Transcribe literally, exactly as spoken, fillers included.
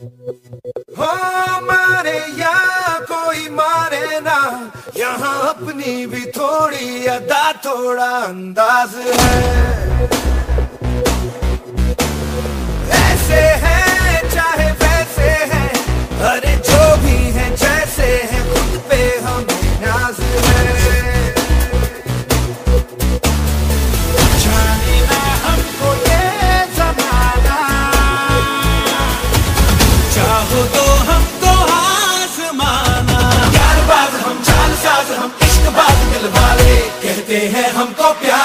हो मारे या कोई मारे ना, यहाँ अपनी भी थोड़ी अदा थोड़ा अंदाज है। ऐसे हैं चाहे वैसे हैं, अरे जो भी हैं जैसे हैं, खुद पे हमें नाज है। जाने ना हमको ये ज़माना, चाहो तो हमको आज़माना। यार बाज हम, चाल साज हम, इश्क बाज दिल वाले, कहते हैं हमको प्यार